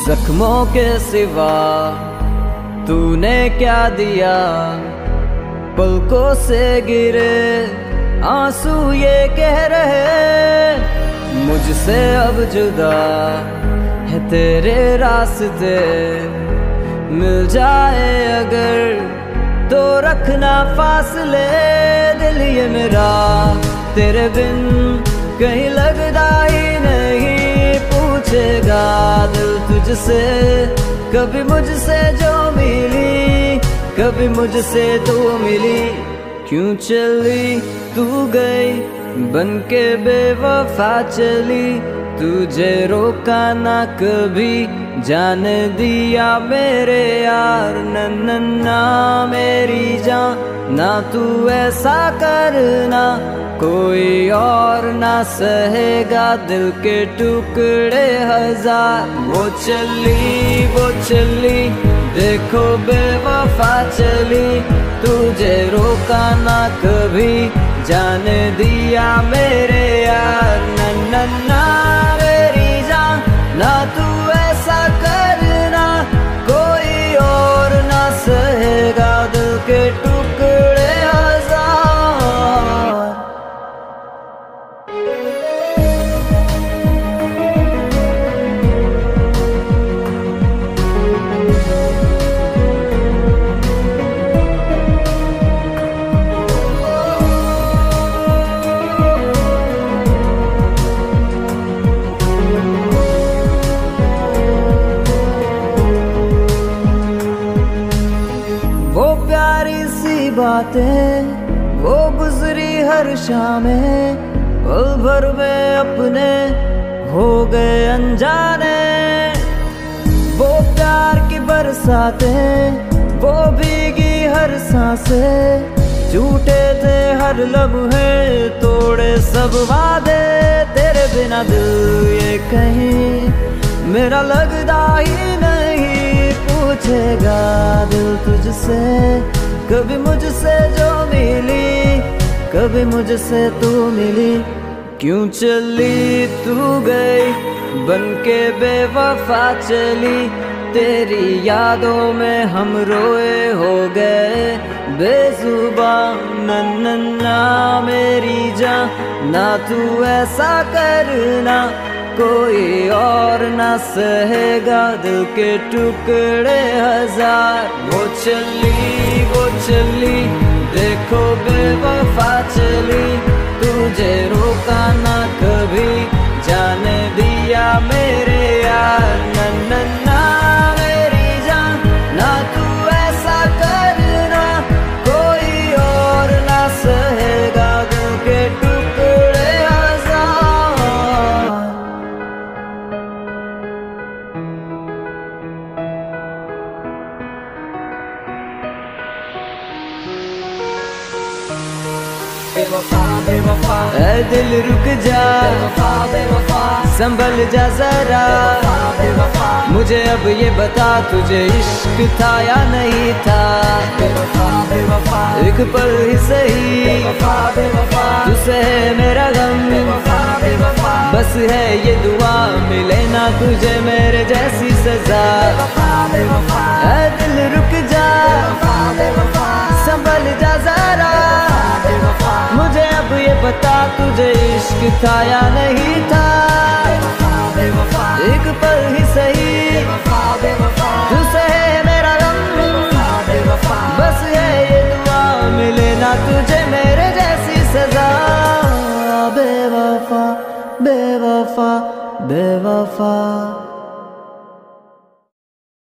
जख्मों के सिवा तूने क्या दिया, पलकों से गिरे आंसू ये कह रहे मुझसे अब जुदा है तेरे रास्ते। मिल जाए अगर तो रखना फासले, दिल ये मेरा तेरे बिन कहीं लगता ही नहीं। पूछेगा दिल तुझसे कभी मुझसे जो मिली, कभी मुझसे तू मिली। क्यों चली तू गई बन के बेवफा चली, तुझे रोका ना कभी जाने दिया मेरे यार। नन्ना मेरी जान ना तू ऐसा करना, कोई और ना सहेगा दिल के टुकड़े हजार। वो चली देखो बेवफा चली, तुझे रोका ना कभी जाने दिया मेरे यार। नन्ना मेरी जान ना तू ऐसा करना, कोई और ना सहेगा दिल के टुकड़े हजार। वो प्यारी सी बातें वो गुजरी हर शामें, पल भर में अपने हो गए अनजाने। वो प्यार की बरसातें वो भीगी हर सांसें, झूठे थे हर लम्हे तोड़े सब वादे। तेरे बिना दिल ये कहीं मेरा लगता ही नहीं। पूछेगा दिल तुझसे कभी मुझसे जो मिली, कभी मुझसे तू मिली। क्यों चली तू गई बन के बेवफा चली, तेरी यादों में हम रोए हो गए बेजुबान। नन्ना मेरी जान ना तू ऐसा करना, कोई और ना सहेगा दिल के टुकड़े हजार। वो चली देखो बेवफा चली, तुझे रोका ना कभी जाने दिया मेरे यार। नन्ना मेरी जान ना तू ऐसा करना, कोई और ना सहेगा दिल के टुकड़े हजार। बेवफा ऐ दिल रुक जा, बेवफा संभल जा जरा। बेवफा मुझे अब ये बता तुझे इश्क था या नहीं था। बेवफा एक पल ही सही बेवफा तुझसे है मेरा गम। बेवफा बस है ये दुआ मिले ना तुझे मेरे जैसी सजा। ऐ दिल रुक जा, संभल जा जरा। मुझे अब ये बता तुझे इश्क था या नहीं था। एक पल ही सही तुझसे है मेरा गम। बस है ये दुआ मिले ना तुझे मेरे जैसी सजा। बेवफा बेवफा बेवफा।